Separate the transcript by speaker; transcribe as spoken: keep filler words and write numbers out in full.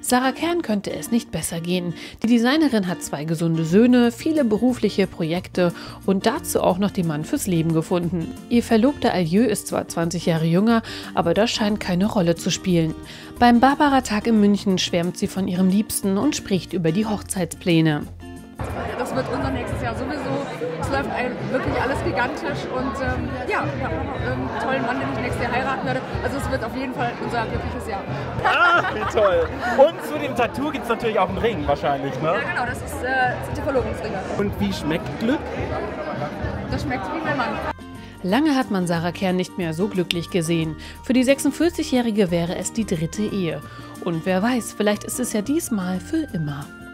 Speaker 1: Sarah Kern könnte es nicht besser gehen. Die Designerin hat zwei gesunde Söhne, viele berufliche Projekte und dazu auch noch den Mann fürs Leben gefunden. Ihr Verlobter Alieu ist zwar zwanzig Jahre jünger, aber das scheint keine Rolle zu spielen. Beim Barbara-Tag in München schwärmt sie von ihrem Liebsten und spricht über die Hochzeitspläne.
Speaker 2: Das wird unser nächstes Jahr sowieso. Es läuft ein, wirklich alles gigantisch und ähm, ja, ich habe noch einen tollen Mann, den ich nächstes Jahr heiraten werde. Also es wird auf jeden Fall unser glückliches Jahr.
Speaker 3: Ah, wie toll. Und zu dem Tattoo gibt es natürlich auch einen Ring wahrscheinlich, ne?
Speaker 2: Ja genau, das, ist, äh, das sind die Verlobungsringe.
Speaker 3: Und wie schmeckt Glück?
Speaker 2: Das schmeckt wie mein Mann.
Speaker 1: Lange hat man Sarah Kern nicht mehr so glücklich gesehen. Für die sechsundvierzigjährige wäre es die dritte Ehe. Und wer weiß, vielleicht ist es ja diesmal für immer.